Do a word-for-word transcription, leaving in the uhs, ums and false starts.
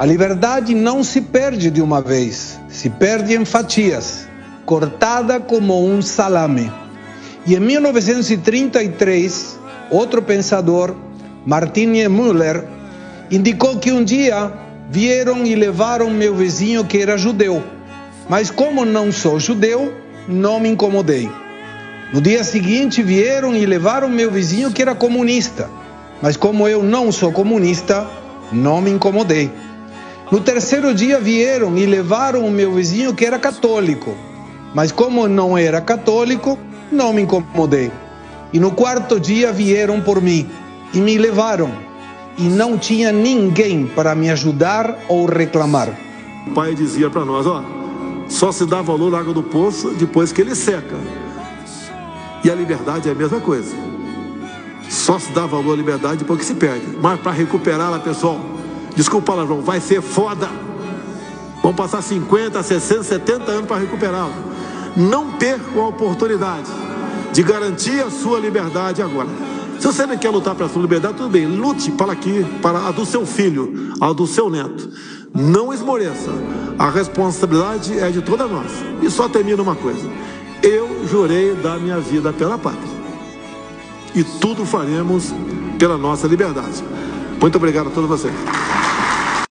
A liberdade não se perde de uma vez, se perde em fatias, cortada como um salame. E em mil novecentos e trinta e três, outro pensador, Martin Niemöller, indicou que um dia vieram e levaram meu vizinho que era judeu. Mas como não sou judeu, não me incomodei. No dia seguinte vieram e levaram meu vizinho que era comunista. Mas como eu não sou comunista, não me incomodei. No terceiro dia vieram e levaram o meu vizinho que era católico. Mas como não era católico, não me incomodei. E no quarto dia vieram por mim e me levaram. E não tinha ninguém para me ajudar ou reclamar. O pai dizia para nós, ó, só se dá valor à água do poço depois que ele seca. E a liberdade é a mesma coisa. Só se dá valor à liberdade depois que se perde. Mas para recuperá-la, pessoal, desculpa o palavrão, vai ser foda. Vão passar cinquenta, sessenta, setenta anos para recuperá-la. Não percam a oportunidade de garantir a sua liberdade agora. Se você não quer lutar para a sua liberdade, tudo bem, lute para aqui, para a do seu filho, a do seu neto. Não esmoreça. A responsabilidade é de toda nós. E só termina uma coisa. Eu jurei dar minha vida pela pátria. E tudo faremos pela nossa liberdade. Muito obrigado a todos vocês.